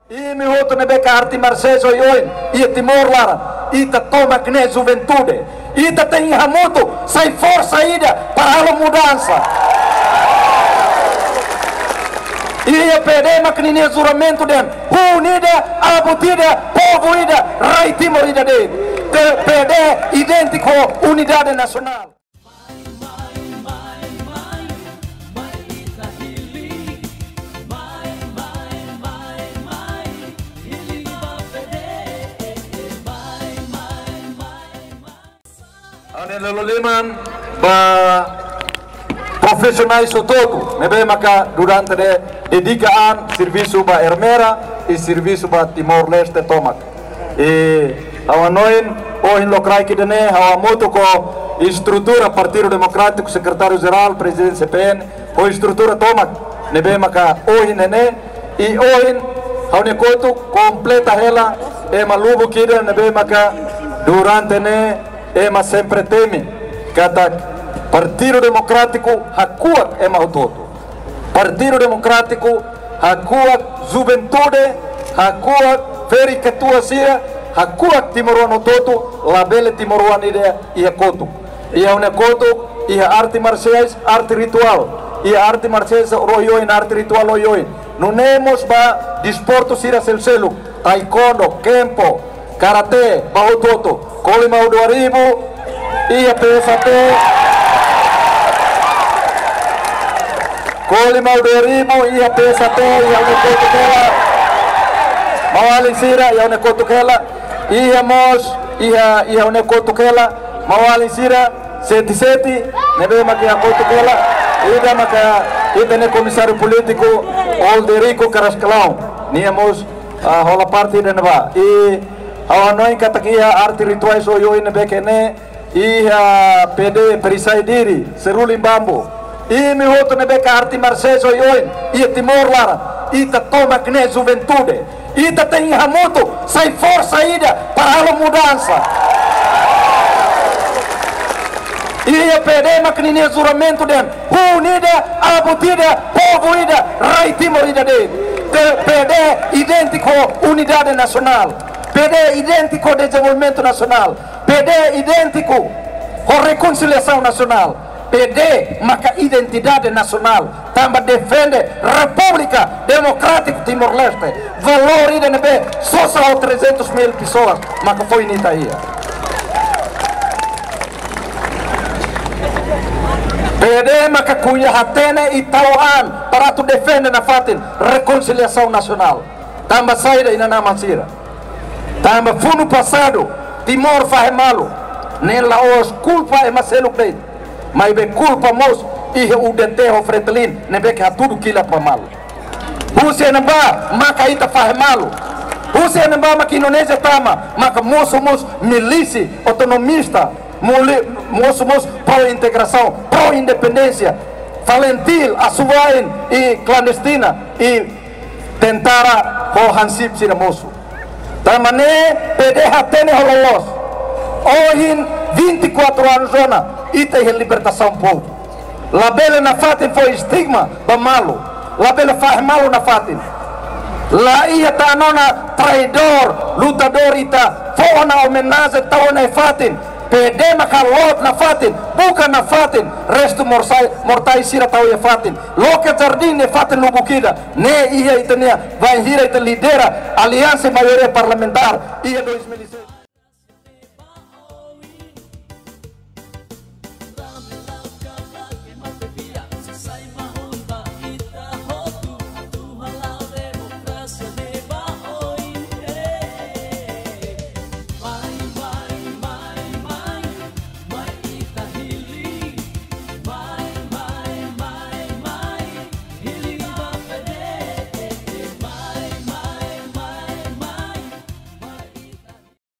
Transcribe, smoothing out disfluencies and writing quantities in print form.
E me outro nebe ka arti marseso yoin, e Timor lara, e ta toma que ne juventude, e ta tem hamuto, sai força ida para a mudança. E a pedema que nem juramento den, unida, abutida, povo ida, rai Timor ida de, PD idêntico unidade nacional. Lalu liman ba profissionais todo, nebe maka durante de dedikaan serviço ba Ermera e serviço ba Timor Leste tomak. E awanoin ohin lokrai kidene hawa moto ko estrutura Partido Democrático, secretário geral, presidente CPN, o estrutura tomak nebe maka ohin nene e ohin haune koto completa ela e malubo kida nebe maka durante ne ema sempre teme kata Partido Democrático hakuak ema utoto. Partido Democrático hakuak juventude, hakuak veri ketua sia, hakuak Timoruan utoto, labele Timoruan ide ia kotu. Ia une kotu, ia arti marciais, arti ritual. Ia arti marciais royoin, arti ritual royoin. Nunemos ba disporto sira sel-selu, taekwondo, kempo, karate, bahutoto. Colimau 2000, ia PSAT, Colimau 2000, ia PSAT, ia unekotu kela, mawalin sira, ia unekotu kela, ia mos, ia unekotu kela, mawalin sira, seti, nebe makia kotu kela, ida maka, ida ne komisário político, Alderico Carrascalão, niamos, rola parte de neva, e awanoin katakia arti rituais oyoin bekene iha PD perisai diri serulim bambu e me outro nebeka arti marseso oyoin e Timor lara e ta toma que ne juventude e ta tem hamuto sai força ida para a mudança e a PD makinine juramento den unida abutida povo ida rai Timor ida de PD idêntico unidade nacional, PD idêntico desenvolvimento nacional, PD idêntico com reconciliação nacional, PD marca identidade nacional, também defende República Democrática Timor-Leste, valor IDNB, só são 300 mil pessoas, mas foi em Itaía. PD marca cunha hatene e tauan para tu defender na fatin reconciliação nacional, também saída e na namasira. Também fundo passado, Timor faz malo, nem lá os culpa é Marcelo Peito, mas be culpa mos e o dentejo fretelin, nem be que há tudo que lá para malo. Você não vai, maca ita faz malo. Você não vai, maca Indonésia tama, maca moço milícia, autonomista, moço pró-integração, pró-independência, valentil, assuain e clandestina e tentara o hansip sira moço. Tamane PD hatene hololos. Ohin 24 anos zona ita é libertação povo. Labele na fatin foi estigma ba malo. Labele faz malo na fatin. La ia ta nona traidor, lutador ita foi na homenagem tao na fatin. PD makalot na fatin, bukan na fatin, resto mortai sira tau ya fatin. Loke jardim ne fatin lubukida, ne ia itania, vai hira ita lidera aliança maioria parlamentar, ia 2006.